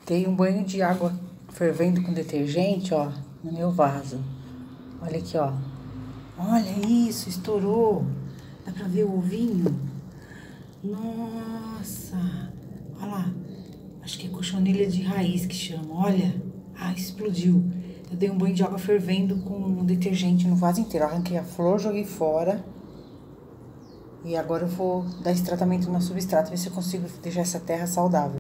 Dei um banho de água fervendo com detergente, ó, no meu vaso. Olha aqui, ó. Olha isso, estourou. Dá pra ver o ovinho? Nossa. Olha lá. Acho que é cochonilha de raiz que chama. Olha. Ah, explodiu. Eu dei um banho de água fervendo com detergente no vaso inteiro. Arranquei a flor, joguei fora. E agora eu vou dar esse tratamento no substrato, ver se eu consigo deixar essa terra saudável.